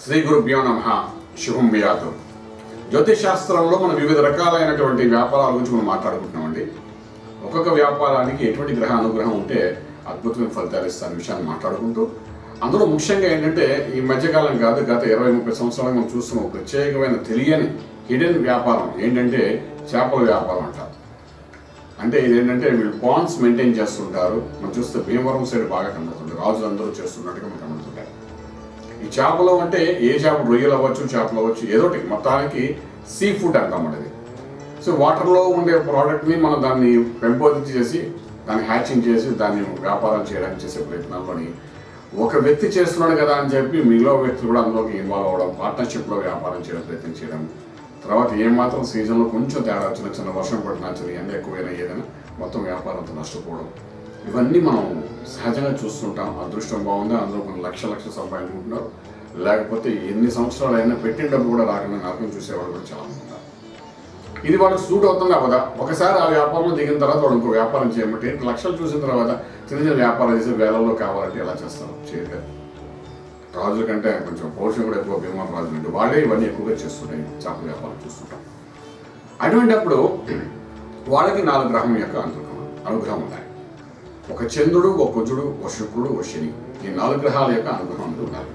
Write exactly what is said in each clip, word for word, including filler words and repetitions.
శ్రీ గురుభ్యో నమః. శుభం వ్యాతు. జ్యోతిష్ శాస్త్రంలో మనం వివిధ రకాలైనటువంటి వ్యాపారాల గురించి మనం మాట్లాడుకుంటున్నామండి. ఒక్కొక్క వ్యాపారానికి ఎటువంటి గ్రహ అనుగ్రహం ఉంటే అద్భుతమైన ఫలితాలు ఇస్తారనే విషయాన్ని మాట్లాడుకుంటూ, అందులో ముఖ్యంగా ఏంటంటే ఈ మధ్యకాలం కాదు, గత ఇరవై ముప్పై సంవత్సరాలుగా మనం చూస్తున్న ప్రత్యేకమైన తెలియని హిడెన్ వ్యాపారం ఏంటంటే చేపల వ్యాపారం అంటారు. అంటే ఇదేంటంటే వీళ్ళు పాండ్స్ మెయింటైన్ చేస్తుంటారు. మనం చూస్తే భీమవరం సైడ్ బాగా కనబడుతుంది, రాజులు అందరూ చేస్తున్నట్టుగా మనకు కనబడుతుంటారు. ఈ చేపలు అంటే ఏ చేప, రొయ్యలు అవ్వచ్చు, చేపలు అవ్వచ్చు, ఏదోటి మొత్తానికి సీ ఫుడ్ అంటాం అనేది. సో వాటర్లో ఉండే ప్రోడక్ట్ని మనం దాన్ని పెంపొందించి చేసి దాన్ని హ్యాచింగ్ చేసి దాన్ని వ్యాపారం చేయడానికి చేసే ప్రయత్నాల్లోని ఒక వ్యక్తి చేస్తున్నాడు కదా అని చెప్పి మిగిలిన వ్యక్తులు కూడా అందులోకి ఇన్వాల్వ్ అవ్వడం, పార్ట్నర్షిప్లో వ్యాపారం చేయడం ప్రయత్నం చేయడం, తర్వాత ఏమాత్రం సీజన్లో కొంచెం తేడా చిన్న చిన్న వర్షం పడినా చిన్న ఎండ ఎక్కువైనా ఏదైనా మొత్తం వ్యాపారంతో నష్టపోవడం, ఇవన్నీ మనం సహజంగా చూస్తుంటాం. అదృష్టం బాగుందా, అందులో కొన్ని లక్ష లక్షలు సంపాదించుకుంటున్నారు, లేకపోతే ఎన్ని సంవత్సరాలు అయినా పెట్టిన డబ్బు కూడా రాకుండా నరకం చూసేవాళ్ళు కూడా చాలా మంది ఉన్నారు. ఇది వాళ్ళకి సూట్ అవుతుంది అవదా. ఒకసారి ఆ వ్యాపారంలో దిగిన తర్వాత వాడు ఇంకో వ్యాపారం చేయమంటే లక్షలు చూసిన తర్వాత చిన్న చిన్న వ్యాపారం చేసి వేలలో కావాలంటే ఎలా చేస్తారు? చేయలేదు. రాజుల కంటే కొంచెం పౌరుషం కూడా ఎక్కువ భీమవరం రాజులు అంటే వాళ్ళే ఇవన్నీ ఎక్కువగా చేస్తుంటాయి, చేపల వ్యాపారం చూస్తుంటాం. అటువంటిప్పుడు వాళ్ళకి నాలుగు గ్రహం యొక్క అనుగ్రహం అనుగ్రహం ఉన్నాయి. ఒక చంద్రుడు, ఒక కుజుడు, ఒక శుక్రుడు, ఒక శని, ఈ నాలుగు గ్రహాల యొక్క అనుగ్రహం ఉన్నాయి.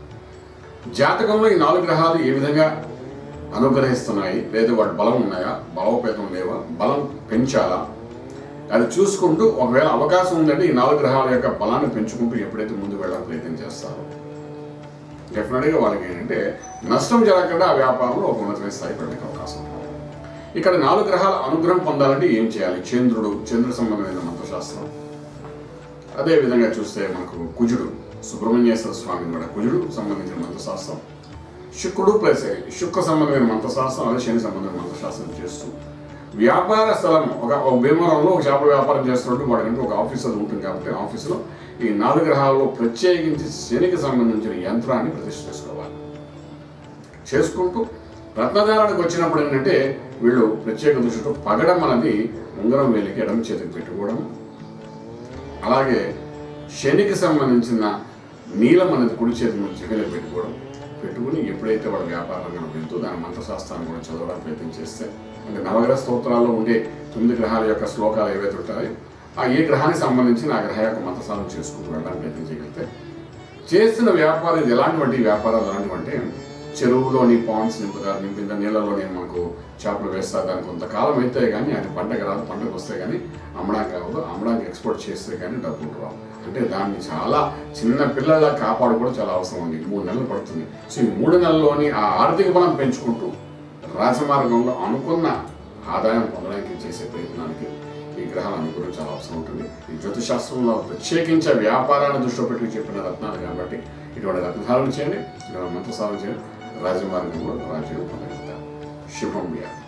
జాతకంలో ఈ నాలుగు గ్రహాలు ఏ విధంగా అనుగ్రహిస్తున్నాయి, లేదా వాటి బలం ఉన్నాయా, బలోపేతం లేవా, బలం పెంచాలా, అది చూసుకుంటూ ఒకవేళ అవకాశం ఉందంటే ఈ నాలుగు గ్రహాల యొక్క బలాన్ని పెంచుకుంటూ ఎప్పుడైతే ముందుకు వెళ్ళాలని ప్రయత్నం చేస్తారో డెఫినెట్గా వాళ్ళకి ఏంటంటే నష్టం జరగకుండా ఆ వ్యాపారంలో ఒక ఉన్నతమైన స్థాయి పెట్టడానికి అవకాశం ఉంది. ఇక్కడ నాలుగు గ్రహాల అనుగ్రహం పొందాలంటే ఏం చేయాలి? చంద్రుడు, చంద్రుడు సంబంధమైన మంత్రశాస్త్రం. అదేవిధంగా చూస్తే మనకు కుజుడు, సుబ్రహ్మణ్యేశ్వర స్వామి కూడా కుజుడు సంబంధించిన మంత్రశాస్త్రం. శుక్రుడు ప్లస్ శుక్ర సంబంధమైన మంత్రశాస్త్రం, అదే శని సంబంధమైన మంత్రశాస్త్రం చేస్తూ వ్యాపార స్థలం ఒక భీమవరంలో ఒక చేపల వ్యాపారం చేస్తున్నట్టు వాడికంటే ఒక ఆఫీస్ అది ఉంటుంది కాబట్టి ఆఫీసులో ఈ నాలుగు గ్రహాల్లో ప్రత్యేకించి శనికి సంబంధించిన యంత్రాన్ని ప్రతిష్ఠ చేసుకోవాలి. చేసుకుంటూ రత్నదారానికి వచ్చినప్పుడు ఏంటంటే వీళ్ళు ప్రత్యేక దృష్టితో పగడం అనేది ఉంగరం వేలికి ఎడమ చేతికి పెట్టుకోవడం, అలాగే శనికి సంబంధించిన నీలం అనేది కుడి చేతి నుంచి చెవిలో పెట్టుకోవడం, పెట్టుకుని ఎప్పుడైతే వాడు వ్యాపార రంగం వెళ్తూ దాని మంత్రశాస్త్రాన్ని కూడా చదవడానికి ప్రయత్నం చేస్తే, అంటే నవగ్రహ స్తోత్రాల్లో ఉండే తొమ్మిది గ్రహాల యొక్క శ్లోకాలు ఏవైతే ఉంటాయో ఆ ఏ గ్రహానికి సంబంధించిన ఆ గ్రహ యొక్క మంత్రసాధన చేసుకుంటూ వెళ్ళడానికి ప్రయత్నం చేయగలిగితే చేస్తున్న వ్యాపారం ఇది ఎలాంటివంటి వ్యాపారాలు ఎలాంటివంటే చెరువులోని పాండ్స్ నింపుతారు, నింపిన నీళ్ళలోనే మనకు చేపలు వేస్తారు. దానికి కొంతకాలం అయితే కానీ అది పంటకు రాదు, పంటకు వస్తే కానీ అమ్మడానికి కావదు, అమ్మడానికి ఎక్స్పోర్ట్ చేస్తే కానీ డబ్బులు రావు. అంటే దాన్ని చాలా చిన్న పిల్లల కాపాడుకోవడం చాలా అవసరం ఉంది. మూడు నెలలు పడుతుంది. సో ఈ మూడు నెలల్లోని ఆ ఆర్థిక బలం పెంచుకుంటూ రాజమార్గంలో అనుకున్న ఆదాయం పొందడానికి చేసే ప్రయత్నానికి ఈ గ్రహాల అనుకూలం చాలా అవసరం ఉంటుంది. ఈ జ్యోతిశాస్త్రంలో ప్రత్యేకించే వ్యాపారాన్ని దృష్టిలో పెట్టి చెప్పిన రత్నాలు కాబట్టి ఇటువంటి రత్నధారణ చేయండి, ఇటువంటి మంత్రసాధన చేయండి, రాజమార్గంలో రాజ్యం పొందగలుగుతారు. శుభం వ్యాధి.